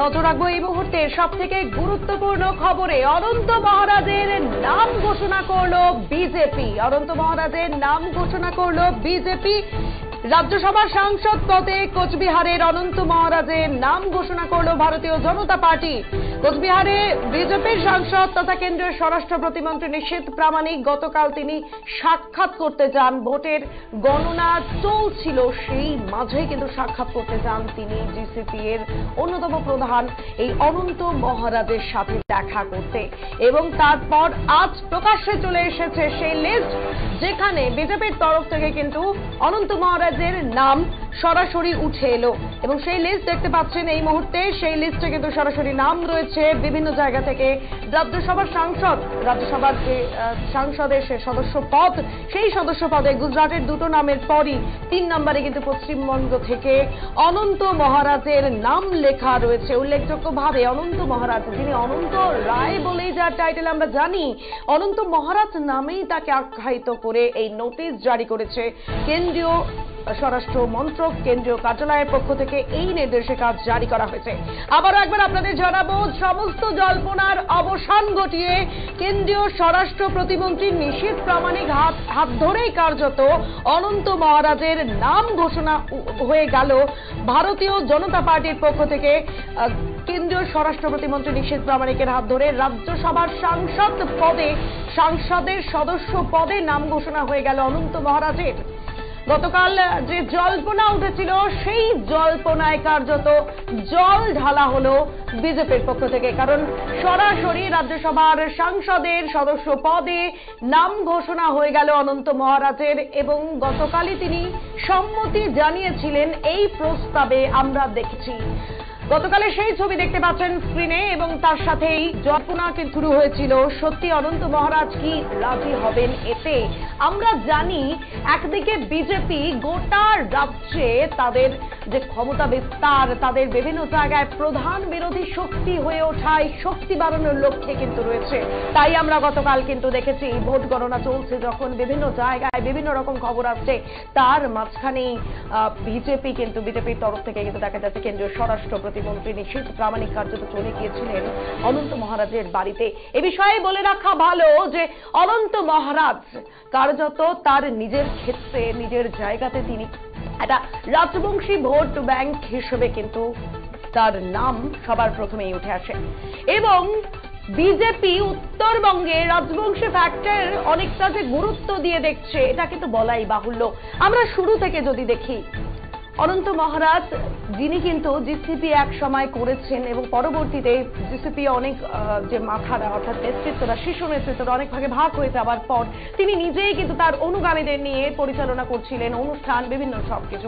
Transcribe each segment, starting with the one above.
নজর রাখবো এই মুহূর্তে সবথেকে গুরুত্বপূর্ণ খবরে। অনন্ত মহারাজের নাম ঘোষণা করলো বিজেপি। অনন্ত মহারাজের নাম ঘোষণা করলো বিজেপি। রাজ্যসভার সাংসদ পদে কোচবিহারের অনন্ত মহারাজের নাম ঘোষণা করলো ভারতীয় জনতা পার্টি। কোচবিহারে বিজেপির সাংসদ তথা কেন্দ্রীয় স্বরাষ্ট্র প্রতিমন্ত্রী নিশীথ প্রামাণিক গতকাল তিনি সাক্ষাৎ করতে যান। ভোটের গণনা চলছিল, সেই মাঝেই কিন্তু সাক্ষাৎ করতে যান তিনি জিসিপি এর অন্যতম প্রধান এই অনন্ত মহারাজের সাথে দেখা করতে। এবং তারপর আজ প্রকাশ্যে চলে এসেছে সেই লিস্ট, যেখানে বিজেপির তরফ থেকে কিন্তু অনন্ত মহারাজের নাম সরাসরি উঠে এলো। এবং সেই লিস্ট দেখতে পাচ্ছেন এই মুহূর্তে। সেই লিস্টে কিন্তু সরাসরি নাম রয়েছে বিভিন্ন জায়গা থেকে। রাজ্যসভার সাংসদ, রাজ্যসভার যে সাংসদের সে সদস্য পদ, সেই সদস্য পদে গুজরাটের দুটো নামের পরই 3 নম্বরে কিন্তু পশ্চিমবঙ্গ থেকে অনন্ত মহারাজের নাম লেখা রয়েছে। উল্লেখযোগ্যভাবে অনন্ত মহারাজ, যিনি অনন্ত রায় বলেই যার টাইটেল আমরা জানি, অনন্ত মহারাজ নামেই তাকে আখ্যায়িত করে এই নোটিশ জারি করেছে কেন্দ্রীয় স্বরাষ্ট্র মন্ত্রক। কেন্দ্রীয় কার্যালয়ের পক্ষ থেকে এই নির্দেশিকা জারি করা হয়েছে। আবারও একবার আপনাদের জানাবো, সমস্ত জল্পনার অবসান ঘটিয়ে কেন্দ্রীয় স্বরাষ্ট্র প্রতিমন্ত্রী নিশীথ প্রামাণিক হাত ধরেই কার্যত অনন্ত মহারাজের নাম ঘোষণা হয়ে গেল ভারতীয় জনতা পার্টির পক্ষ থেকে। কেন্দ্রীয় স্বরাষ্ট্র প্রতিমন্ত্রী নিশীথ প্রামাণিকের হাত ধরে রাজ্যসভার সাংসদ পদে, সাংসদের সদস্য পদে নাম ঘোষণা হয়ে গেল অনন্ত মহারাজের। গতকাল যে জল্পনা উঠেছিল, সেই জল্পনায় কার্যত জল ঢালা হলো বিজেপির পক্ষ থেকে। কারণ সরাসরি রাজ্যসভার সাংসদের সদস্য পদে নাম ঘোষণা হয়ে গেল অনন্ত মহারাজের। এবং গতকালই তিনি সম্মতি জানিয়েছিলেন এই প্রস্তাবে, আমরা দেখেছি। গতকালে সেই ছবি দেখতে পাচ্ছেন স্ক্রিনে। এবং তার সাথেই জল্পনা শুরু হয়েছিল, সত্যি অনন্ত মহারাজ কি রাজি হবেন এতে? আমরা জানি একদিকে বিজেপি গোটা রাজ্যে তাদের যে ক্ষমতা বিস্তার, তাদের বিভিন্ন জায়গায় প্রধান বিরোধী শক্তি হয়ে ওঠায় শক্তি বাড়ানোর লক্ষ্যে কিন্তু রয়েছে। তাই আমরা গতকাল কিন্তু দেখেছি ভোট গণনা চলছে, যখন বিভিন্ন জায়গায় বিভিন্ন রকম খবর আসছে, তার মাঝখানেই বিজেপি কিন্তু বিজেপির তরফ থেকে কিন্তু দেখা যাচ্ছে কেন্দ্রীয় স্বরাষ্ট্র প্রতিমন্ত্রী নিশীথ প্রামাণিক কার্যত চলে গিয়েছিলেন অনন্ত মহারাজের বাড়িতে। এ বিষয়ে বলে রাখা ভালো যে অনন্ত মহারাজ কার্যত তার নিজের ক্ষেত্রে, নিজের জায়গাতে তিনি একটা রাজবংশী ভোট ব্যাংক হিসেবে কিন্তু তার নাম সবার প্রথমেই উঠে আসে। এবং বিজেপি উত্তরবঙ্গে রাজবংশী ফ্যাক্টর অনেকটা যে গুরুত্ব দিয়ে দেখছে, এটা কিন্তু বলাই বাহুল্য। আমরা শুরু থেকে যদি দেখি, অনন্ত মহারাজ যিনি কিন্তু জিসিপি এক সময় করেছেন এবং পরবর্তীতে জিসিপি অনেক যে মাথারা অর্থাৎ নেতৃত্বরা, শীর্ষ নেতৃত্বরা অনেক ভাগে ভাগ হয়ে যাওয়ার পর তিনি নিজেই কিন্তু তার অনুগামীদের নিয়ে পরিচালনা করছিলেন অনুষ্ঠান, বিভিন্ন সবকিছু।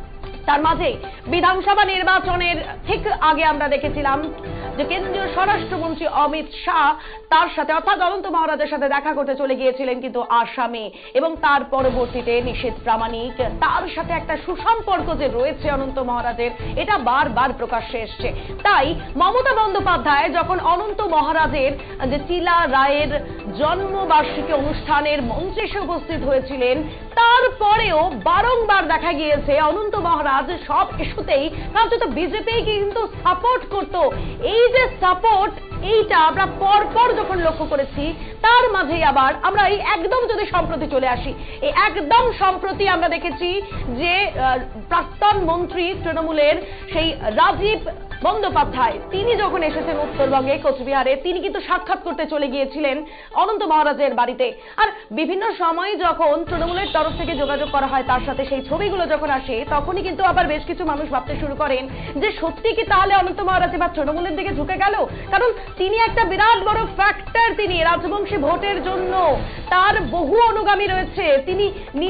তার মাঝে বিধানসভা নির্বাচনের ঠিক আগে আমরা দেখেছিলাম যে কেন্দ্রীয় স্বরাষ্ট্রমন্ত্রী অমিত শাহ তার সাথে অর্থাৎ অনন্ত মহারাজের সাথে দেখা করতে চলে গিয়েছিলেন কিন্তু আসামে। এবং তার পরবর্তীতে নিশীথ প্রামাণিক তার সাথে একটা সুসম্পর্ক যে রয়েছে অনন্ত মহারাজের, এটা বারবার প্রকাশ্যে এসছে। তাই মমতা বন্দ্যোপাধ্যায় যখন অনন্ত মহারাজের যে টিলা রায়ের জন্মবার্ষিকী অনুষ্ঠানের মঞ্চে এসে উপস্থিত হয়েছিলেন, তারপরেও বারংবার দেখা গিয়েছে অনন্ত মহারাজ সব ইস্যুতেই কার্যত বিজেপি কিন্তু সাপোর্ট করত। এই যে সাপোর্ট, এইটা আমরা পরপর যখন লক্ষ্য করেছি, তার মাঝেই আবার আমরা এই একদম যদি সম্প্রতি চলে আসি, এই একদম সম্প্রতি আমরা দেখেছি যে প্রাক্তন মন্ত্রী তৃণমূলের সেই রাজীব বন্দ্যোপাধ্যায় তিনি যখন এসেছেন উত্তরবঙ্গে কোচবিহারে, তিনি কিন্তু সাক্ষাৎ করতে চলে গিয়েছিলেন অনন্ত মহারাজের বাড়িতে। আর বিভিন্ন সময় যখন তৃণমূলের তরফ থেকে যোগাযোগ করা হয় তার সাথে, সেই ছবিগুলো যখন আসে, তখনই কিন্তু আবার বেশ কিছু মানুষ ভাবতে শুরু করেন যে সত্যি কি তাহলে অনন্ত মহারাজ এবার তৃণমূলের দিকে ঝুঁকে গেল? কারণ তিনি একটা বিরাট বড় ফ্যাক্টর, তিনি রাজবংশী ভোটের জন্য তার বহু অনুগামী রয়েছে। তিনি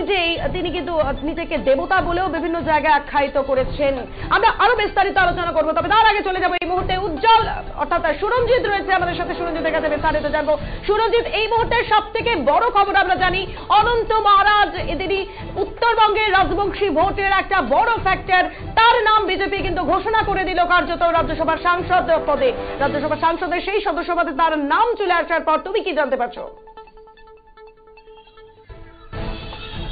কিন্তু নিজেকে দেবতা বলেও বিভিন্ন জায়গায় আখ্যায়িত করেছেন। আমরা আরো বিস্তারিত আলোচনা করবো, তবে তার আগে চলে যাবো এই মুহূর্তে উজ্জ্বল অর্থাৎ সুরঞ্জিত রয়েছে আমাদের সাথে। সুরঞ্জিতের কাছে বিস্তারিত জানবো। সুরঞ্জিত, এই মুহূর্তে সব থেকে বড় খবর আমরা জানি অনন্ত মহারাজ এদিনই উত্তরবঙ্গের রাজবংশী ভোটের একটা বড় ফ্যাক্টর, তার নাম বিজেপি কিন্তু ঘোষণা করে দিল কার্যত রাজ্যসভার সাংসদ পদে। রাজ্যসভার সাংসদের সেই সদস্য পদে তার নাম চলে আসার পর তুমি কি জানতে পারছো?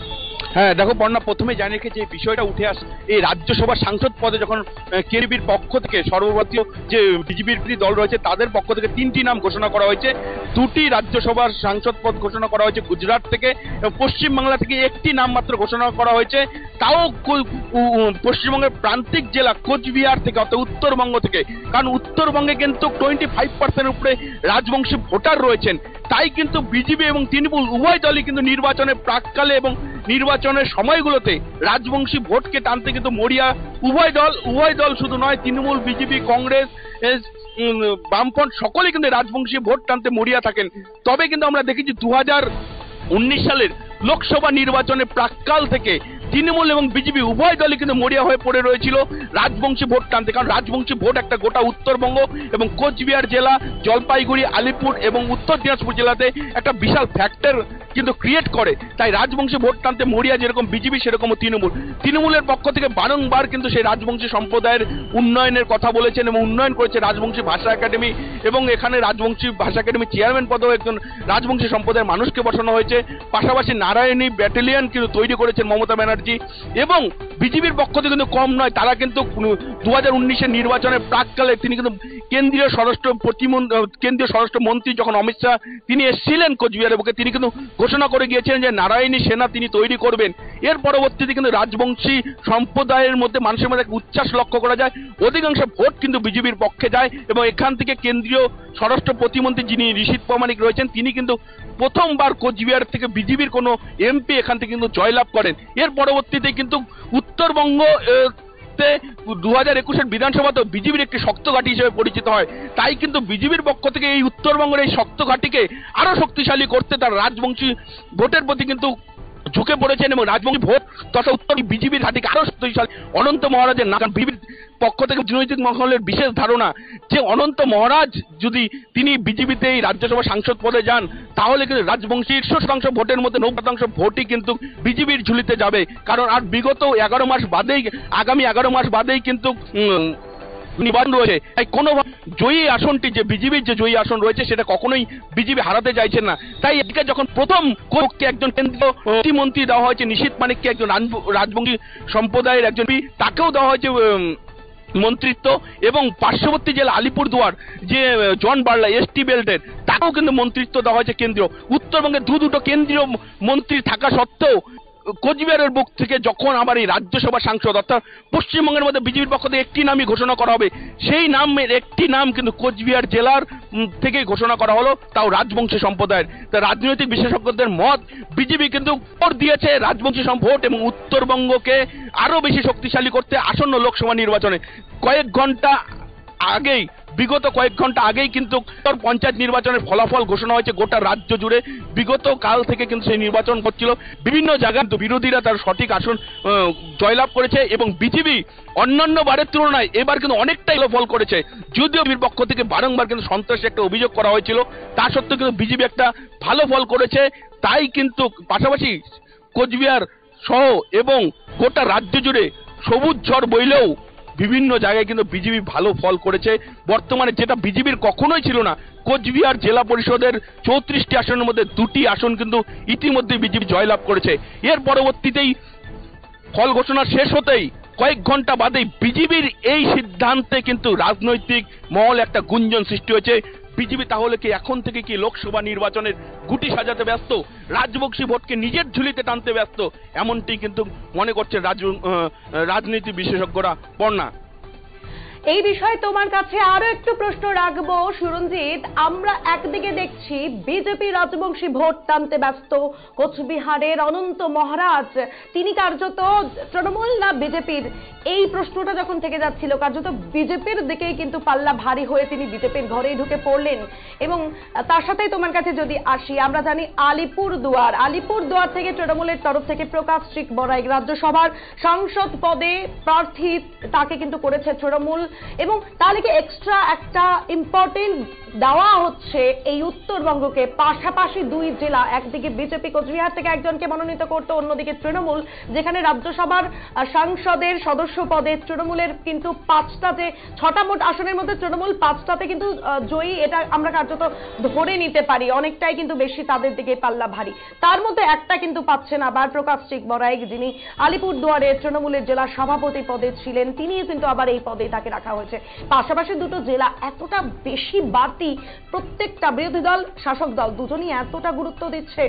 হ্যাঁ দেখো বর্ণা, প্রথমে জানিয়ে যে বিষয়টা উঠে আসে এই রাজ্যসভার সাংসদ পদে যখন কেডিবির পক্ষ থেকে সর্বভারতীয় যে বিজেপির দল রয়েছে তাদের পক্ষ থেকে 3টি নাম ঘোষণা করা হয়েছে। 2টি রাজ্যসভার সাংসদ পদ ঘোষণা করা হয়েছে গুজরাট থেকে, পশ্চিমবাংলা থেকে 1টি নাম মাত্র ঘোষণা করা হয়েছে, তাও পশ্চিমবঙ্গের প্রান্তিক জেলা কোচবিহার থেকে, অর্থাৎ উত্তরবঙ্গ থেকে। কারণ উত্তরবঙ্গে কিন্তু 25% উপরে রাজবংশী ভোটার রয়েছেন, তাই কিন্তু বিজেপি এবং তৃণমূল উভয় দলই কিন্তু নির্বাচনের প্রাককালে এবং নির্বাচনের সময়গুলোতে রাজবংশী ভোটকে টানতে কিন্তু মরিয়া উভয় দল শুধু নয়, তৃণমূল, বিজেপি, কংগ্রেস, বামফ্রন্ট সকলেই কিন্তু রাজবংশী ভোট টানতে মরিয়া থাকেন। তবে কিন্তু আমরা দেখেছি 2019 সালের লোকসভা নির্বাচনের প্রাককাল থেকে তৃণমূল এবং বিজেপি উভয় দলই কিন্তু মরিয়া হয়ে পড়ে রয়েছিল রাজবংশী ভোট টানতে। কারণ রাজবংশী ভোট একটা গোটা উত্তরবঙ্গ এবং কোচবিহার জেলা, জলপাইগুড়ি, আলিপুর এবং উত্তর দিনাজপুর জেলাতে একটা বিশাল ফ্যাক্টর কিন্তু ক্রিয়েট করে। তাই রাজবংশী ভোট টানতে মরিয়া যেরকম বিজেপি সেরকম তৃণমূলের পক্ষ থেকে বারংবার কিন্তু সেই রাজবংশী সম্প্রদায়ের উন্নয়নের কথা বলেছেন এবং উন্নয়ন করেছে রাজবংশী ভাষা একাডেমি, এবং এখানে রাজবংশী ভাষা একাডেমি চেয়ারম্যান পদেও একজন রাজবংশী সম্প্রদায়ের মানুষকে বসানো হয়েছে। পাশাপাশি নারায়ণী ব্যাটালিয়ন কিন্তু তৈরি করেছেন মমতা ব্যানার্জি, এবং বিজেপির পক্ষ থেকে কিন্তু কম নয়, তারা কিন্তু 2019-এর নির্বাচনের প্রাককালে তিনি কিন্তু কেন্দ্রীয় স্বরাষ্ট্র মন্ত্রী যখন অমিত শাহ তিনি এসেছিলেন কোচবিহারের বুকে, তিনি কিন্তু ঘোষণা করে গিয়েছিলেন যে নারায়ণী সেনা তিনি তৈরি করবেন। এর পরবর্তীতে কিন্তু রাজবংশী সম্প্রদায়ের মধ্যে মানুষের মধ্যে উচ্ছ্বাস লক্ষ্য করা যায়, অধিকাংশ ভোট কিন্তু বিজেপির পক্ষে যায়, এবং এখান থেকে কেন্দ্রীয় স্বরাষ্ট্র প্রতিমন্ত্রী যিনি ঋষিত পমানিক রয়েছেন তিনি কিন্তু প্রথমবার কোচবিহার থেকে বিজেপির কোনো এমপি এখান থেকে কিন্তু জয়লাভ করেন। এর পরবর্তীতে কিন্তু উত্তরবঙ্গ 2021-এর বিধানসভাতেও বিজেপির একটি শক্ত ঘাঁটি হিসেবে পরিচিত হয়। তাই কিন্তু বিজেপির পক্ষ থেকে এই উত্তরবঙ্গের এই শক্ত ঘাঁটিকে আরো শক্তিশালী করতে তার রাজবংশী ভোটের প্রতি কিন্তু ঝুঁকে পড়েছেন, এবং রাজবংশী ভোট তথা উত্তর বিজেপির ঘাঁটিকে আরো শক্তিশালী অনন্ত মহারাজের নাম। বিজেপির পক্ষ থেকে রাজনৈতিক মহলের বিশেষ ধারণা যে অনন্ত মহারাজ যদি তিনি বিজেপিতে এই রাজ্যসভা সাংসদ পদে যান তাহলে কিন্তু রাজবংশীর 100% ভোটের মধ্যে 90% ভোটই কিন্তু বিজেপির ঝুলিতে যাবে। কারণ আর বিগত 11 মাস বাদেই, আগামী 11 মাস বাদেই কিন্তু নির্বাচন রয়েছে। তাই কোনো জয়ী আসনটি যে বিজেপির যে জয়ী আসন রয়েছে সেটা কখনোই বিজেপি হারাতে চাইছেন না। তাই এদিকে যখন প্রথম কোচকে একজন কেন্দ্রীয় প্রতিমন্ত্রী দেওয়া হয়েছে, নিশীথ মানিককে একজন রাজবংশী সম্প্রদায়ের একজন, তাকেও দেওয়া হয়েছে মন্ত্রিত্ব, এবং পার্শ্ববর্তী জেলা আলিপুরদুয়ার যে জন বার্লা এসটি বেল্টের তাকেও কিন্তু মন্ত্রিত্ব দেওয়া হয়েছে কেন্দ্রীয়। উত্তরবঙ্গে দুটো কেন্দ্রীয় মন্ত্রী থাকা সত্ত্বেও কোচবিহারের বুক থেকে যখন আবার এই রাজ্যসভা সাংসদ অর্থাৎ পশ্চিমবঙ্গের মধ্যে বিজেপির পক্ষ থেকে একটি নামই ঘোষণা করা হবে, সেই নামের একটি নাম কিন্তু কোচবিহার জেলার থেকে ঘোষণা করা হলো, তাও রাজবংশী সম্প্রদায়ের। তা রাজনৈতিক বিশেষজ্ঞদের মত বিজেপি কিন্তু ভোট দিয়েছে রাজবংশী ভোট এবং উত্তরবঙ্গকে আরো বেশি শক্তিশালী করতে আসন্ন লোকসভা নির্বাচনে। বিগত কয়েক ঘন্টা আগেই কিন্তু পঞ্চায়েত নির্বাচনের ফলাফল ঘোষণা হয়েছে গোটা রাজ্য জুড়ে। বিগত কাল থেকে কিন্তু সেই নির্বাচন হচ্ছিল, বিভিন্ন জায়গায় বিরোধীরা তার সঠিক আসন জয়লাভ করেছে, এবং বিজেপি অন্যান্য বারের তুলনায় এবার কিন্তু অনেকটাই ফল করেছে। যদিও বিজেপির পক্ষ থেকে বারংবার কিন্তু সন্ত্রাসের একটা অভিযোগ করা হয়েছিল, তা সত্ত্বেও কিন্তু বিজেপি একটা ভালো ফল করেছে। তাই কিন্তু পাশাপাশি কোচবিহার সহ এবং গোটা রাজ্য জুড়ে সবুজ ঝড় বইলেও বিভিন্ন জায়গায় কিন্তু বিজেপি ভালো ফল করেছে। বর্তমানে যেটা বিজেপির কখনোই ছিল না, কোচবিহার জেলা পরিষদের 34টি আসনের মধ্যে 2টি আসন কিন্তু ইতিমধ্যে বিজেপি জয়লাভ করেছে। এর পরবর্তীতেই ফল ঘোষণা শেষ হতেই কয়েক ঘন্টা বাদেই বিজেপির এই সিদ্ধান্তে কিন্তু রাজনৈতিক মহল একটা গুঞ্জন সৃষ্টি হয়েছে। বিজেপি তাহলে কি এখন থেকে কি লোকসভা নির্বাচনের গুটি সাজাতে ব্যস্ত, রাজবংশী ভোটকে নিজের ঝুলিতে টানতে ব্যস্ত, এমনটি কিন্তু মনে করছে রাজনীতি বিশেষজ্ঞরা। বর্ণা, এই বিষয়ে তোমার কাছে আরো একটু প্রশ্ন রাখবো সুরঞ্জিত। আমরা একদিকে দেখছি বিজেপি রাজবংশী ভোট টানতে ব্যস্ত, কোচবিহারের অনন্ত মহারাজ তিনি কার্যত তৃণমূল না বিজেপির, এই প্রশ্নটা যখন থেকে যাচ্ছিল কার্যত বিজেপির দিকেই কিন্তু পাল্লা ভারী হয়ে তিনি বিজেপির ঘরেই ঢুকে পড়লেন। এবং তার সাথেই তোমার কাছে যদি আসি, আমরা জানি আলিপুরদুয়ার থেকে তৃণমূলের তরফ থেকে প্রকাশ বড়াই রাজ্যসভার সাংসদ পদে প্রার্থী, তাকে কিন্তু করেছে তৃণমূল। এবং তাহলে কি এক্সট্রা একটা ইম্পর্টেন্ট দেওয়া হচ্ছে এই উত্তরবঙ্গকে? পাশাপাশি দুই জেলা, একদিকে বিজেপি কোচবিহার থেকে একজনকে মনোনীত করতো, অন্যদিকে তৃণমূল, যেখানে রাজ্যসভার সাংসদের সদস্য পদে তৃণমূলের কিন্তু 6টা মোট আসনের মধ্যে তৃণমূল 5টাতে কিন্তু জয়ী, এটা আমরা কার্যত ধরে নিতে পারি। অনেকটাই কিন্তু বেশি তাদের দিকে পাল্লা ভারী। তার মধ্যে একটা কিন্তু পাচ্ছেন আবার প্রকাশ চিকবরাইক, যিনি আলিপুরদুয়ারের তৃণমূলের জেলা সভাপতি পদে ছিলেন, তিনিই কিন্তু আবার এই পদে তাকে রাখা হয়েছে। পাশাপাশি দুটো জেলা এতটা বেশি বাড়তি, প্রত্যেকটা বিরোধী দল শাসক দল দুজনই এতটা গুরুত্ব দিচ্ছে।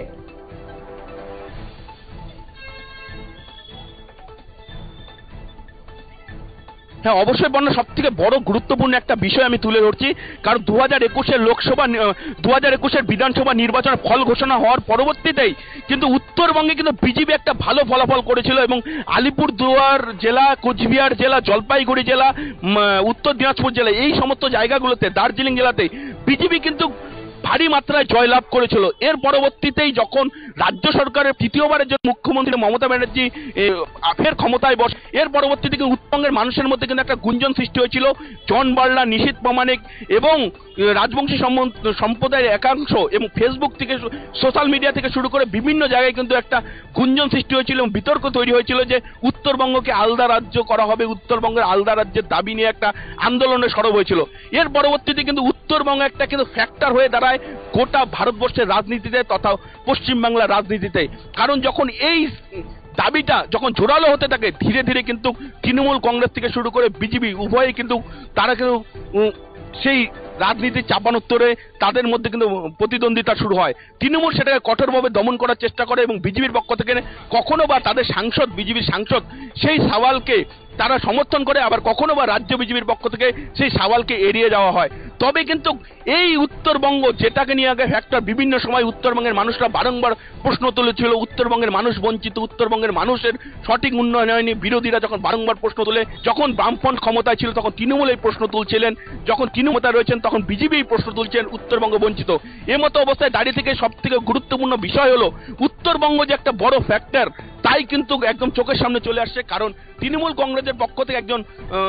হ্যাঁ, অবশ্যই বর্ণ সব থেকে বড় গুরুত্বপূর্ণ একটা বিষয় আমি তুলে ধরছি, কারণ 2021-এর লোকসভা 2021-এর বিধানসভা নির্বাচনের ফল ঘোষণা হওয়ার পরবর্তীতেই কিন্তু উত্তরবঙ্গে কিন্তু বিজেপি একটা ভালো ফলাফল করেছিল এবং আলিপুরদুয়ার জেলা, কোচবিহার জেলা, জলপাইগুড়ি জেলা, উত্তর দিনাজপুর জেলা, এই সমস্ত জায়গাগুলোতে, দার্জিলিং জেলাতে বিজেপি কিন্তু ভারী মাত্রায় জয়লাভ করেছিল। এর পরবর্তীতেই যখন রাজ্য সরকারের তৃতীয়বারের জন্য মুখ্যমন্ত্রী মমতা ব্যানার্জি ফের ক্ষমতায় বসে, এর পরবর্তীতে কিন্তু উত্তরবঙ্গের মানুষের মধ্যে কিন্তু একটা গুঞ্জন সৃষ্টি হয়েছিল। জন বার্লা, নিশীথ প্রামাণিক এবং রাজবংশী সম্প্রদায়ের একাংশ এবং ফেসবুক থেকে, সোশ্যাল মিডিয়া থেকে শুরু করে বিভিন্ন জায়গায় কিন্তু একটা গুঞ্জন সৃষ্টি হয়েছিল এবং বিতর্ক তৈরি হয়েছিল যে উত্তরবঙ্গকে আলাদা রাজ্য করা হবে, উত্তরবঙ্গের আলাদা রাজ্যের দাবি নিয়ে একটা আন্দোলনে সরব হয়েছিল। এর পরবর্তীতে কিন্তু উত্তরবঙ্গ একটা কিন্তু ফ্যাক্টর হয়ে দাঁড়ায় গোটা ভারতবর্ষের রাজনীতিতে তথা পশ্চিমবাংলার রাজনীতিতে। কারণ যখন এই দাবিটা যখন জোরালো হতে থাকে, ধীরে ধীরে কিন্তু তৃণমূল কংগ্রেস থেকে শুরু করে বিজেপি উভয়ই কিন্তু তারা কিন্তু সেই রাজনীতির চাপানোত্তরে তাদের মধ্যে কিন্তু প্রতিদ্বন্দ্বিতা শুরু হয়। তৃণমূল সেটাকে কঠোরভাবে দমন করার চেষ্টা করে এবং বিজেপির পক্ষ থেকে কখনো বা তাদের সাংসদ, বিজেপির সাংসদ সেই সওয়ালকে তারা সমর্থন করে, আবার কখনো বা রাজ্য বিজেপির পক্ষ থেকে সেই সওয়ালকে এড়িয়ে যাওয়া হয়। তবে কিন্তু এই উত্তরবঙ্গ যেটাকে নিয়ে আগে ফ্যাক্টর, বিভিন্ন সময় উত্তরবঙ্গের মানুষরা বারংবার প্রশ্ন তুলেছিল, উত্তরবঙ্গের মানুষ বঞ্চিত, উত্তরবঙ্গের মানুষের সঠিক উন্নয়ন হয়নি। বিরোধীরা যখন বারংবার প্রশ্ন তুলে, যখন বামফ্রন্ট ক্ষমতায় ছিল তখন তৃণমূল এই প্রশ্ন তুলছিলেন, যখন তৃণমূল রয়েছেন তখন বিজেপি এই প্রশ্ন তুলছেন, উত্তরবঙ্গ বঞ্চিত। এমতো অবস্থায় দাঁড়িয়ে থেকে সব থেকে গুরুত্বপূর্ণ বিষয় হলো উত্তরবঙ্গ যে একটা বড় ফ্যাক্টর, তাই কিন্তু একদম চোখের সামনে চলে আসছে। কারণ তৃণমূল কংগ্রেসের পক্ষ থেকে একজন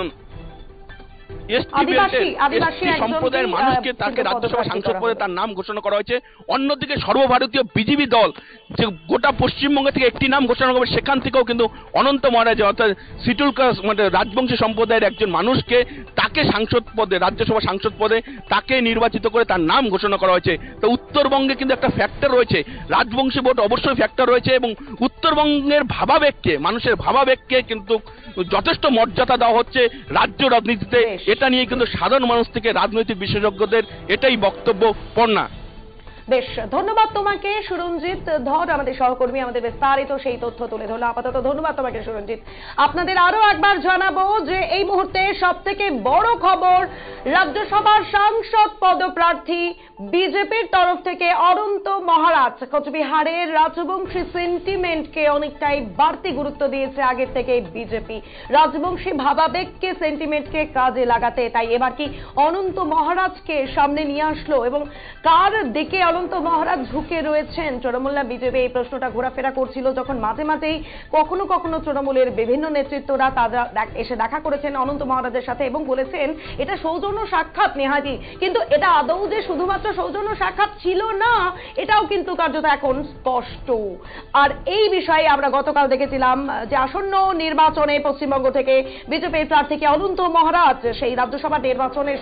আদিবাসী সম্প্রদায়ের মানুষকে তাকে রাজ্যসভা সাংসদ পদে তার নাম ঘোষণা করা হয়েছে। অন্যদিকে সর্বভারতীয় বিজেপি দল যে গোটা পশ্চিমবঙ্গ থেকে একটি নাম ঘোষণা করবে, সেখান থেকেও কিন্তু অনন্ত মহারাজ অর্থাৎ শিটুল কাস্ট মানে রাজবংশী সম্প্রদায়ের একজন মানুষকে তাকে সাংসদ পদে, রাজ্যসভা সাংসদ পদে তাকে নির্বাচিত করে তার নাম ঘোষণা করা হয়েছে। তো উত্তরবঙ্গে কিন্তু একটা ফ্যাক্টর রয়েছে, রাজবংশী ভোট অবশ্যই ফ্যাক্টর রয়েছে এবং উত্তরবঙ্গের ভাবাবেগকে, মানুষের ভাবাবেগকে কিন্তু যথেষ্ট মর্যাদা দেওয়া হচ্ছে রাজ্য রাজনীতিতে। এটা নিয়ে কিন্তু সাধারণ মানুষ থেকে রাজনৈতিক বিশেষজ্ঞদের এটাই বক্তব্য। পর্ণা, বেশ ধন্যবাদ তোমাকে সুরঞ্জিত ধর, আমাদের সহকর্মী আমাদের বিস্তারিত সেই তথ্য তুলে ধরলো। আপাতত ধন্যবাদ তোমাকে সুরঞ্জিত। আপনাদের আরো একবার জানাবো যে এই মুহূর্তে সব থেকে বড় খবর, রাজ্যসভার সাংসদ পদপ্রার্থী বিজেপির তরফ থেকে অনন্ত মহারাজ কোচবিহারের রাজবংশী সেন্টিমেন্টকে অনেকটাই বাড়তি গুরুত্ব দিয়েছে আগের থেকে বিজেপি, রাজবংশী ভাবাবেগকে, সেন্টিমেন্টকে কাজে লাগাতে। তাই এবার কি অনন্ত মহারাজকে সামনে নিয়ে আসলো এবং কার দিকে অনন্ত মহারাজ ঝুঁকে রয়েছেন তৃণমূল না বিজেপি, এই প্রশ্নটা ঘোরাফেরা করছিল। যখন মাঝে মাঝেই কখনো কখনো তৃণমূলের বিভিন্ন নেতৃত্বরা তারা এসে দেখা করেছেন অনন্ত মহারাজের সাথে এবং বলেছেন এটা সৌজন্য সাক্ষাৎ নেহাজি, কিন্তু এটা আদৌ যে শুধুমাত্র সৌজন্য সাক্ষাৎ ছিল না, এটাও কিন্তু কার্যত এখন স্পষ্ট। আর এই বিষয়ে আমরা গতকাল দেখেছিলাম যে আসন্ন নির্বাচনে পশ্চিমবঙ্গ থেকে বিজেপির প্রার্থীকে অনন্ত মহারাজ সেই রাজ্যসভা নির্বাচনের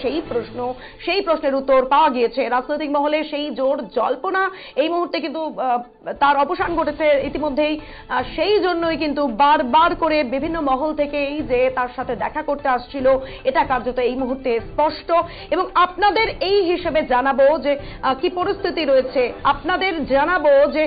সেই প্রশ্নের উত্তর পাওয়া গিয়েছে। রাজনৈতিক মহলে সেই জোর জল্পনা এই মুহূর্তে কিন্তু তার অবসান ঘটেছে ইতিমধ্যেই। সেই জন্যই কিন্তু বারবার করে বিভিন্ন মহল থেকেই যে তার সাথে দেখা করতে আসছিল, এটা কার্যত এই মুহূর্তে স্পষ্ট। এবং আপনাদের এই হিসেবে জানাবো যে কি পরিস্থিতি রয়েছে, আপনাদের জানাবো যে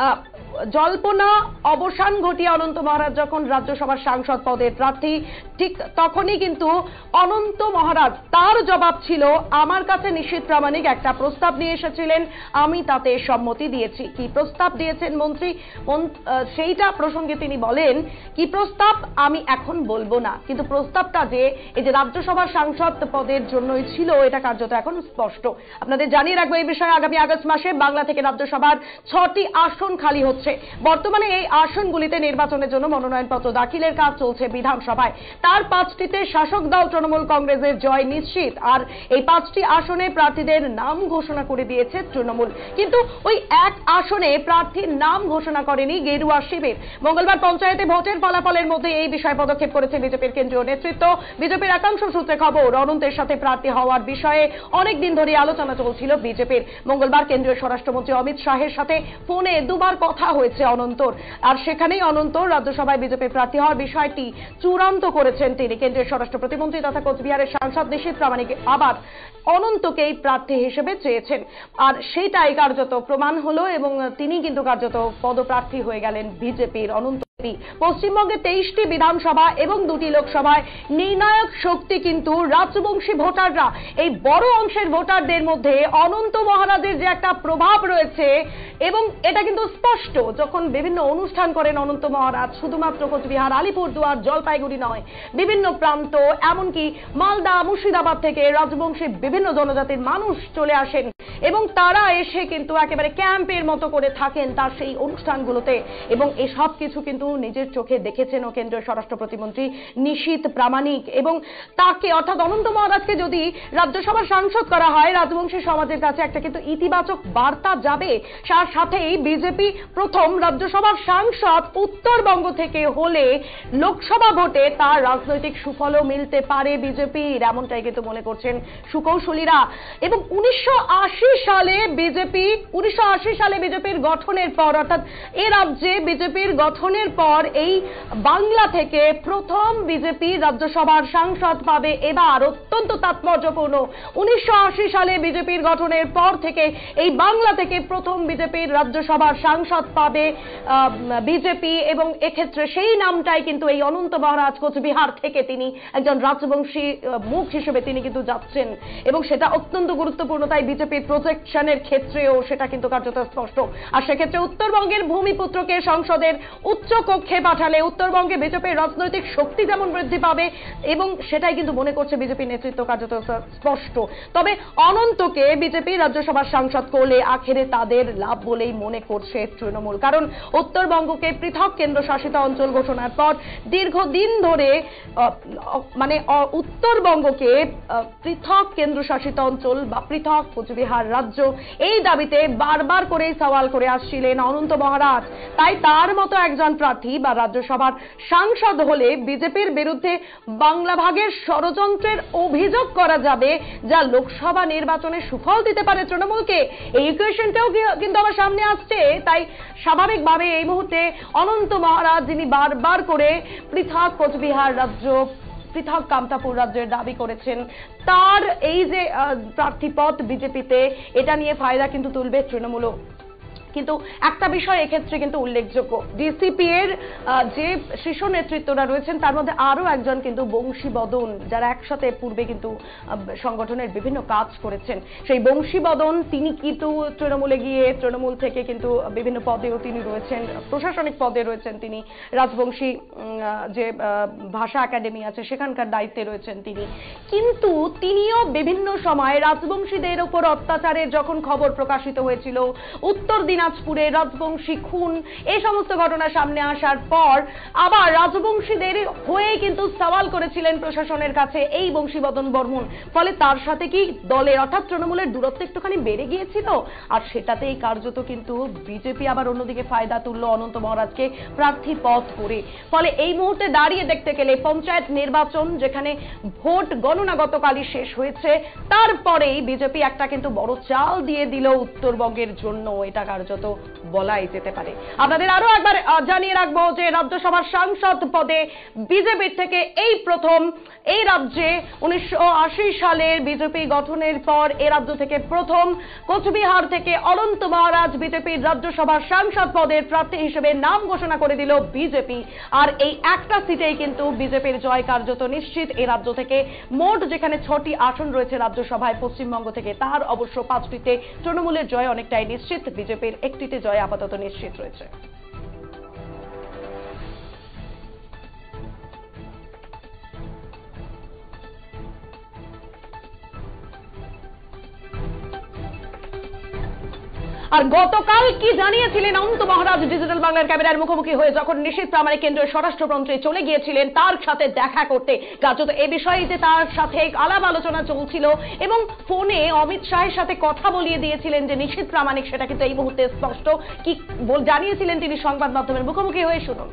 জল্পনা অবসান ঘটিয়ে অনন্ত মহারাজ যখন রাজ্যসভার সাংসদ পদের প্রার্থী, ঠিক তখনই কিন্তু অনন্ত মহারাজ তার জবাব ছিল, আমার কাছে নিশীথ প্রামাণিক একটা প্রস্তাব নিয়ে এসেছিলেন, আমি তাতে সম্মতি দিয়েছি। কি প্রস্তাব দিয়েছেন মন্ত্রী, সেইটা প্রসঙ্গে তিনি বলেন কি প্রস্তাব আমি এখন বলবো না, কিন্তু প্রস্তাবটা যে এই যে রাজ্যসভার সাংসদ পদের জন্যই ছিল, এটা কার্যত এখন স্পষ্ট। আপনাদের জানিয়ে রাখবো এই বিষয়ে আগামী আগস্ট মাসে বাংলা থেকে রাজ্যসভার 6টি আসন খালি হচ্ছে। চলছে। বর্তমানে এই আসনগুলিতে নির্বাচনের জন্য মনোনয়নপত্র দাখিলের কাজ চলছে বিধানসভায়। তার 5টিতে শাসক দল তৃণমূল কংগ্রেসের জয় নিশ্চিত, আর এই 5টি আসনে প্রার্থীদের নাম ঘোষণা করে দিয়েছে তৃণমূল। কিন্তু ওই এক আসনে প্রার্থীর নাম ঘোষণা করেনি গেরুয়া শিবির। মঙ্গলবার পঞ্চায়েতে ভোটের ফলাফলের মধ্যে এই বিষয়ে পদক্ষেপ করেছে বিজেপির কেন্দ্রীয় নেতৃত্ব। বিজেপির একাংশ সূত্রে খবর, অনন্তের সাথে প্রার্থী হওয়ার বিষয়ে অনেকদিন ধরে আলোচনা চলছিল বিজেপির। মঙ্গলবার কেন্দ্রীয় স্বরাষ্ট্রমন্ত্রী অমিত শাহের সাথে ফোনে দুবার কথা হয়েছে অনন্তর, আর সেখানেই অনন্ত রাজ্যসভায় বিজেপির প্রার্থী হওয়ার বিষয়টি চূড়ান্ত করেছেন তিনি। কেন্দ্রীয় স্বরাষ্ট্র প্রতিমন্ত্রী তথা কোচবিহারের সাংসদ নিশীথ প্রামাণিক আবার অনন্তকেই প্রার্থী হিসেবে চেয়েছেন, আর সেটাই কার্যত প্রমাণ হলো এবং তিনি কিন্তু কার্যত পদপ্রার্থী হয়ে গেলেন বিজেপির অনন্ত। পশ্চিমবঙ্গে 23টি বিধানসভা এবং 2টি লোকসভায় নির্ণায়ক শক্তি কিন্তু রাজবংশী ভোটাররা। এই বড় অংশের ভোটারদের মধ্যে অনন্ত মহারাজের যে একটা প্রভাব রয়েছে এবং এটা কিন্তু স্পষ্ট। যখন বিভিন্ন অনুষ্ঠান করেন অনন্ত মহারাজ, শুধুমাত্র কোচবিহার, আলিপুরদুয়ার, জলপাইগুড়ি নয়, বিভিন্ন প্রান্ত, এমনকি মালদা, মুর্শিদাবাদ থেকে রাজবংশী বিভিন্ন জনজাতির মানুষ চলে আসেন এবং তারা এসে কিন্তু একেবারে ক্যাম্পের মতো করে থাকেন তার সেই অনুষ্ঠানগুলোতে, এবং এসব কিছু কিন্তু নিজের চোখে দেখেছেন ও কেন্দ্রীয় স্বরাষ্ট্র প্রতিমন্ত্রী নিশীথ প্রামাণিক। এবং তাকে অর্থাৎ অনন্ত মহারাজকে যদি রাজ্যসভার সাংসদ করা হয়, রাজবংশী সমাজের কাছে একটা কিন্তু ইতিবাচক বার্তা যাবে। তার সাথেই বিজেপি প্রথম রাজ্যসভার সাংসদ উত্তরবঙ্গ থেকে হলে লোকসভা ভোটে তার রাজনৈতিক সুফলও মিলতে পারে বিজেপির, এমনটাই কিন্তু মনে করছেন সুকৌশলীরা। এবং 1980 সালে বিজেপির গঠনের পর, অর্থাৎ এ রাজ্যে বিজেপির গঠনের পর এই বাংলা থেকে প্রথম বিজেপি রাজ্যসভার সাংসদ পাবে এবার। অত্যন্ত তাৎপর্যপূর্ণ, 1980 সালে বিজেপির গঠনের পর থেকে এই বাংলা থেকে প্রথম বিজেপির রাজ্যসভার সাংসদ পাবে বিজেপি, এবং এক্ষেত্রে সেই নামটাই কিন্তু এই অনন্ত মহারাজ। কোচবিহার থেকে তিনি একজন রাজবংশী মুখ হিসেবে তিনি কিন্তু যাচ্ছেন এবং সেটা অত্যন্ত গুরুত্বপূর্ণ। তাই বিজেপির প্রজেকশনের ক্ষেত্রেও সেটা কিন্তু কার্যত স্পষ্ট। আর সেক্ষেত্রে উত্তরবঙ্গের ভূমিপুত্রকে সংসদের উচ্চ কক্ষে পাঠালে উত্তরবঙ্গে বিজেপির রাজনৈতিক শক্তি যেমন বৃদ্ধি পাবে, এবং সেটাই কিন্তু মনে করছে বিজেপি নেতৃত্ব কার্যত স্পষ্ট। তবে অনন্তকে বিজেপি রাজ্যসভার সাংসদ করলে আখেরে তাদের লাভ বলেই মনে করছে তৃণমূল, কারণ উত্তরবঙ্গকে পৃথক কেন্দ্রশাসিত অঞ্চল ঘোষণার পর দীর্ঘদিন ধরে উত্তরবঙ্গকে পৃথক কেন্দ্রশাসিত অঞ্চল বা পৃথক কোচবিহার রাজ্য, এই দাবিতে বারবার করেই সওয়াল করে আসছিলেন অনন্ত মহারাজ। তাই তার মতো একজন প্রার্থী বা রাজ্যসভার সাংসদ হলে বিজেপির বিরুদ্ধে বাংলা ভাগের ষড়যন্ত্রের অভিযোগ করা যাবে, যা লোকসভা নির্বাচনে সুফল দিতে পারে তৃণমূলকে। এই ইকুয়েশনটাও কিন্তু আমার সামনে আসছে। তাই স্বাভাবিকভাবে এই মুহূর্তে অনন্ত মহারাজ, যিনি বারবার করে পৃথক কোচবিহার রাজ্য, পৃথক কামতাপুর রাজ্যের দাবি করেছেন, তার এই যে প্রার্থী পদ বিজেপিতে, এটা নিয়ে ফায়দা কিন্তু তুলবে তৃণমূলও। কিন্তু একটা বিষয় এক্ষেত্রে কিন্তু উল্লেখযোগ্য, ডিসিপি এর যে শীর্ষ নেতৃত্বরা রয়েছেন তার মধ্যে আরো একজন কিন্তু বংশীবদন, যারা একসাথে পূর্বে কিন্তু সংগঠনের বিভিন্ন কাজ করেছেন। সেই বংশীবদন তিনি কিন্তু তৃণমূলে গিয়ে তৃণমূল থেকে কিন্তু বিভিন্ন পদেও তিনি রয়েছেন, প্রশাসনিক পদে রয়েছেন তিনি। রাজবংশী যে ভাষা একাডেমি আছে সেখানকার দায়িত্বে রয়েছেন তিনি। কিন্তু তিনিও বিভিন্ন সময় রাজবংশীদের উপর অত্যাচারের যখন খবর প্রকাশিত হয়েছিল, উত্তর দিনাজপুরে রাজবংশী খুন, এই সমস্ত ঘটনা সামনে আসার পর আবার রাজবংশীদের হয়ে কিন্তু সওয়াল করেছিলেন প্রশাসনের কাছে এই বংশীবদন বর্মন। ফলে তার সাথে কি দলের অর্থাৎ তৃণমূলের দূরত্ব একটুখানি বেড়ে গিয়েছিল, আর সেটাতেই কার্যত কিন্তু বিজেপি আবার অন্যদিকে ফায়দা তুললো অনন্ত মহারাজকে প্রার্থী পদ করে। ফলে এই মুহূর্তে দাঁড়িয়ে দেখতে গেলে পঞ্চায়েত নির্বাচন, যেখানে ভোট গণনা গতকালই শেষ হয়েছে, তারপরেই বিজেপি একটা কিন্তু বড় চাল দিয়ে দিল উত্তরবঙ্গের জন্য, এটা কার্যত বলাই যেতে পারে। আপনাদের আরো একবার জানিয়ে রাখবো যে রাজ্যসভার সাংসদ পদে বিজেপির থেকে এই প্রথম এই রাজ্যে 1980 সালের বিজেপি গঠনের পর এ রাজ্য থেকে প্রথম কোচবিহার থেকে অনন্ত মহারাজ বিজেপির রাজ্যসভার সাংসদ পদের প্রার্থী হিসেবে নাম ঘোষণা করে দিল বিজেপি। আর এই একটা সিটেই কিন্তু বিজেপির জয় কার্যত নিশ্চিত। এই রাজ্য থেকে মোট যেখানে 6টি আসন রয়েছে রাজ্যসভায় পশ্চিমবঙ্গ থেকে, তার অবশ্য 5টিতে তৃণমূলের জয় অনেকটাই নিশ্চিত, বিজেপির 1টিতে জয় আপাতত নিশ্চিত রয়েছে। আর গতকাল কি জানিয়েছিলেন অনন্ত মহারাজ ডিজিটাল বাংলার ক্যামেরার মুখোমুখি হয়ে যখন নিশীথ প্রামাণিক কেন্দ্রীয় স্বরাষ্ট্রমন্ত্রী চলে গিয়েছিলেন তার সাথে দেখা করতে, কার্যত এ বিষয়ে যে তার সাথে আলাপ আলোচনা চলছিল এবং ফোনে অমিত শাহের সাথে কথা বলিয়ে দিয়েছিলেন যে নিশীথ প্রামাণিক, সেটা কিন্তু এই মুহূর্তে স্পষ্ট। কি জানিয়েছিলেন তিনি সংবাদ মাধ্যমের মুখোমুখি হয়ে, শুনুন।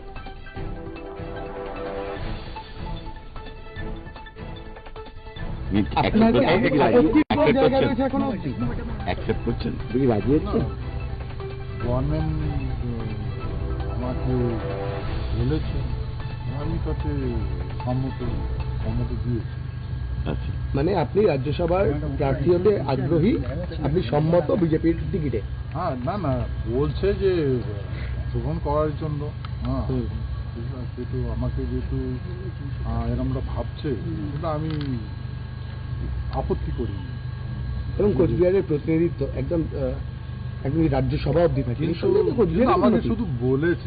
গভর্নমেন্ট আমাকে বলেছে, আমি তাতে সম্মতি দিয়েছি। মানে আপনি রাজ্যসভার প্রার্থী হতে আগ্রহী, আপনি সম্মত বিজেপির টিকিটে? হ্যাঁ, না বলছে যে গ্রহণ করার জন্য। হ্যাঁ, কিন্তু আমাকে যেহেতু এরকমটা ভাবছে, কিন্তু আমি আপত্তি করিনি। এবং কোচবিহারের প্রতিনিধিত্ব একদম রাজ্যসভা অব্দি থাকে, আমাকে শুধু বলেছে,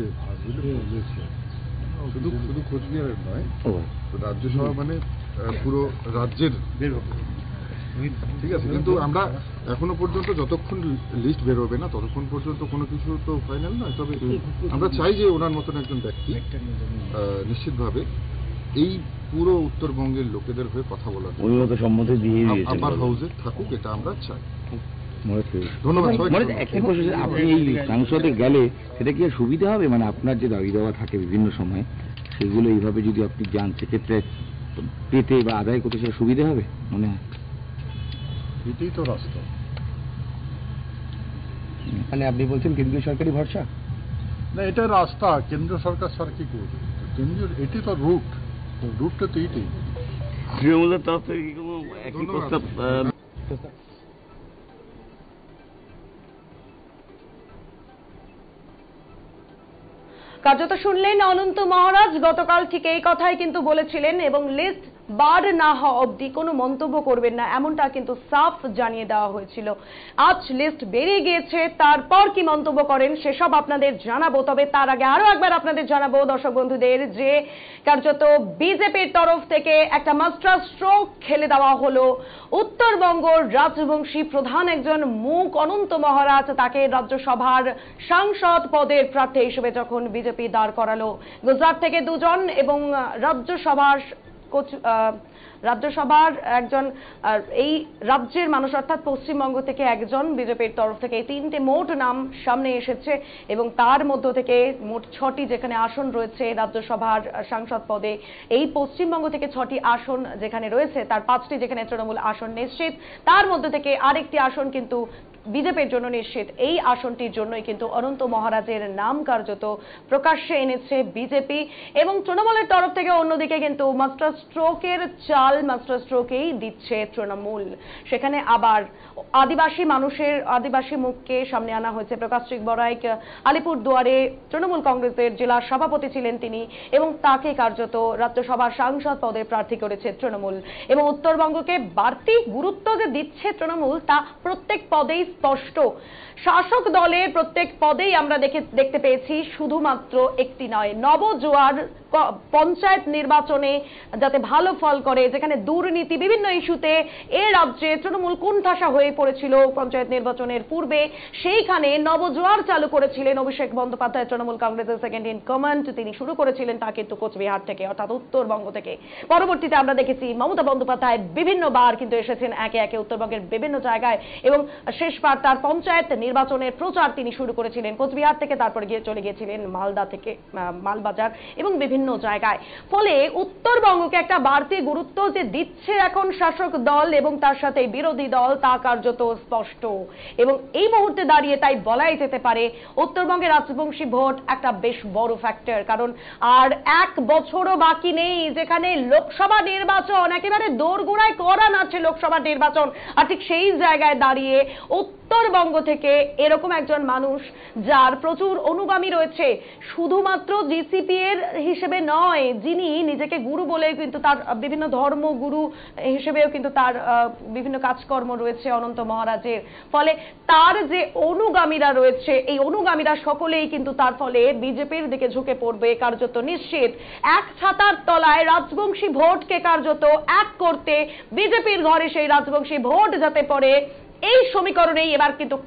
শুধু কোচবিহারের নয়, রাজ্যসভা মানে পুরো রাজ্যের বের হবে, ঠিক আছে। কিন্তু আমরা এখনো পর্যন্ত যতক্ষণ লিস্ট বেরোবে না ততক্ষণ পর্যন্ত কোনো কিছু তো ফাইনাল নয়। তবে আমরা চাই যে ওনার মতন একজন ব্যক্তি নিশ্চিতভাবে এই পুরো উত্তরবঙ্গের লোকেদের হয়ে কথা বলার সম্মতি দিয়ে আপার হাউসে থাকুক, এটা আমরা চাই। ধন্যবাদ। একটা প্রশ্ন, আপনি এই সংসদে গেলে সেটা কি সুবিধা হবে? মানে আপনার যে দাবি দেওয়া থাকে বিভিন্ন সময়, সেগুলো এইভাবে যদি আপনি যান সেক্ষেত্রে পেতে বা আদায় করতে সেটা সুবিধা হবে মনে হয়? এটাই তো রাস্তা। মানে আপনি বলছেন কেন্দ্রীয় সরকারি ভরসা? না, এটা রাস্তা। কেন্দ্র সরকার কি করবে? কেন্দ্রীয় এটি তো রুটটা তো এইটাই। তৃণমূলের তরফ থেকে কি কোনো একই প্রস্তাব? কার্যত শুনলেন অনন্ত মহারাজ গতকাল ঠিক এই কথাই কিন্তু বলেছিলেন এবং লিস্ট বার না হওয়া অবধি কোনো মন্তব্য করবেন না, এমনটা কিন্তু সাফ জানিয়ে দেওয়া হয়েছিল। আজ লিস্ট বেরিয়ে গিয়েছে, তারপর কি মন্তব্য করেন সেসব আপনাদের জানাবো। তবে তার আগে আরো একবার আপনাদের জানাবো দর্শক বন্ধুদের যে কার্যত বিজেপির তরফ থেকে একটা মাস্টার স্ট্রোক খেলে দেওয়া হলো। উত্তরবঙ্গ রাজবংশী প্রধান একজন মুখ অনন্ত মহারাজ, তাকে রাজ্যসভার সাংসদ পদের প্রার্থী হিসেবে যখন বিজেপি দাঁড় করালো, গুজরাট থেকে দুজন এবং রাজ্যসভার একজন, এই রাজ্যের মানুষ অর্থাৎ পশ্চিমবঙ্গ থেকে একজন, বিজেপির তরফ থেকে এই তিনটে মোট নাম সামনে এসেছে এবং তার মধ্য থেকে মোট 6টি যেখানে আসন রয়েছে রাজ্যসভার সাংসদ পদে, এই পশ্চিমবঙ্গ থেকে 6টি আসন যেখানে রয়েছে তার 5টি যেখানে তৃণমূল আসন নিশ্চিত, তার মধ্য থেকে আরেকটি আসন কিন্তু বিজেপির জন্য নিশ্চিত। এই আসনটির জন্যই কিন্তু অনন্ত মহারাজের নাম কার্যত প্রকাশ্যে এনেছে বিজেপি এবং তৃণমূলের তরফ থেকে অন্যদিকে কিন্তু মাস্টার স্ট্রোকেই দিচ্ছে তৃণমূল। সেখানে আবার আদিবাসী মুখকে সামনে আনা হয়েছে। প্রকাশ বড়াইক আলিপুরদুয়ারে তৃণমূল কংগ্রেসের জেলা সভাপতি ছিলেন তিনি এবং তাকে কার্যত রাজ্যসভার সাংসদ পদে প্রার্থী করেছে তৃণমূল। এবং উত্তরবঙ্গকে বাড়তি গুরুত্ব যে দিচ্ছে তৃণমূল তা প্রত্যেক পদেই স্পষ্ট। শাসক দলের প্রত্যেক পদেই আমরা দেখতে পেয়েছি, শুধুমাত্র একটি নয়, নবজোয়ার পঞ্চায়েত নির্বাচনে যাতে ভালো ফল করে, যেখানে দুর্নীতি বিভিন্ন ইস্যুতে এ রাজ্যে তৃণমূল কোণঠাসা হয়ে পড়েছিল পঞ্চায়েত নির্বাচনের পূর্বে, সেইখানে নবজোয়ার চালু করেছিলেন অভিষেক বন্দ্যোপাধ্যায়, তৃণমূল কংগ্রেসের সেকেন্ড ইন কমান্ড তিনি শুরু করেছিলেন তা কিন্তু কোচবিহার থেকে অর্থাৎ উত্তরবঙ্গ থেকে। পরবর্তীতে আমরা দেখেছি মমতা বন্দ্যোপাধ্যায় বিভিন্নবার কিন্তু এসেছেন একে একে উত্তরবঙ্গের বিভিন্ন জায়গায় এবং শেষবার তার পঞ্চায়েত নির্বাচনের প্রচার তিনি শুরু করেছিলেন কোচবিহার থেকে, তারপরে চলে গিয়েছিলেন মালদা থেকে মালবাজার এবং বিভিন্ন জায়গায়। ফলে উত্তরবঙ্গকে একটা বাড়তি গুরুত্ব যে দিচ্ছে এখন শাসক দল এবং তার সাথে বিরোধী দল তা কার্যত স্পষ্ট এবং এই মুহূর্তে দাঁড়িয়ে তাই বলাই যেতে পারে উত্তরবঙ্গের রাজবংশী ভোট একটা বেশ বড় ফ্যাক্টর। কারণ আর 1 বছরও বাকি নেই যেখানে লোকসভা নির্বাচন একেবারে দোরগোড়ায় করা নাচছে লোকসভা নির্বাচন, আর ঠিক সেই জায়গায় দাঁড়িয়ে উত্তরবঙ্গ থেকে এরকম একজন মানুষ যার প্রচুর অনুগামী রয়েছে, শুধুমাত্র জিসিপি এর হিসেবে নয়, যিনি নিজেকে গুরু বলে কিন্তু তার বিভিন্ন ধর্মগুরু হিসেবেও কিন্তু তার বিভিন্ন কাজকর্ম রয়েছে অনন্ত মহারাজের। ফলে তার যে অনুগামীরা রয়েছে এই অনুগামীরা সকলেই কিন্তু তার ফলে বিজেপির দিকে ঝুঁকে পড়বে কার্যত নিশ্চিত। এক ছাতার তলায় রাজবংশী ভোটকে কার্যত এক করতে বিজেপির ঘরে সেই রাজবংশী ভোট যাতে পড়ে, এই সমীকরণেই এবার কিন্তু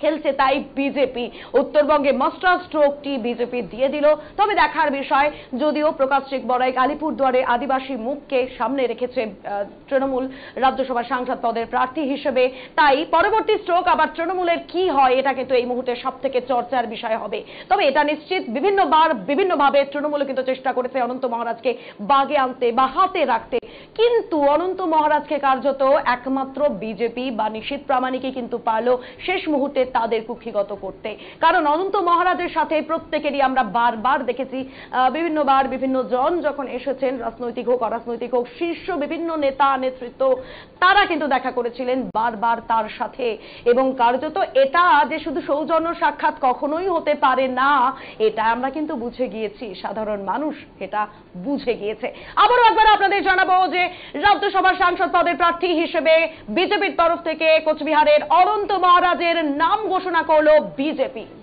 খেলছে তাই বিজেপি। উত্তরবঙ্গে মাস্টার স্ট্রোকটি বিজেপি দিয়ে দিল। তবে দেখার বিষয়, যদিও প্রকাশ সিং বড়াইক আলিপুরদুয়ারে আদিবাসী মুখকে সামনে রেখেছে তৃণমূল রাজ্যসভা সাংসদ পদের প্রার্থী হিসেবে, তাই পরবর্তী স্ট্রোক আবার তৃণমূলের কি হয় এটা কিন্তু এই মুহূর্তে সব থেকে চর্চার বিষয় হবে। তবে এটা নিশ্চিত বিভিন্নবার বিভিন্নভাবে তৃণমূল কিন্তু চেষ্টা করেছে অনন্ত মহারাজকে বাগে আনতে বা হাতে রাখতে, কিন্তু অনন্ত মহারাজকে কার্যত একমাত্র বিজেপি বা নিশীথ প্রামাণিকই কিন্তু পারল শেষ মুহূর্তে তাদের কুক্ষিগত করতে। কারণ অনন্ত মহারাজের সাথে প্রত্যেকেরই আমরা বারবার দেখেছি, বিভিন্নবার বিভিন্ন জন যখন এসেছেন, রাজনৈতিক হোক অরাজনৈতিক হোক, শীর্ষ বিভিন্ন নেতা নেতৃত্ব তারা কিন্তু দেখা করেছিলেন বারবার তার সাথে। এবং কার্যত এটা যে শুধু সৌজন্য সাক্ষাৎ কখনোই হতে পারে না, এটা আমরা কিন্তু বুঝে গিয়েছি, সাধারণ মানুষ এটা বুঝে গিয়েছে। আবারও একবার আপনাদের জানাবো যে রাজ্যসভার সাংসদ পদের প্রার্থী হিসেবে বিজেপির তরফ থেকে কোচবিহারের অনন্ত মহারাজের নাম ঘোষণা করলো বিজেপি।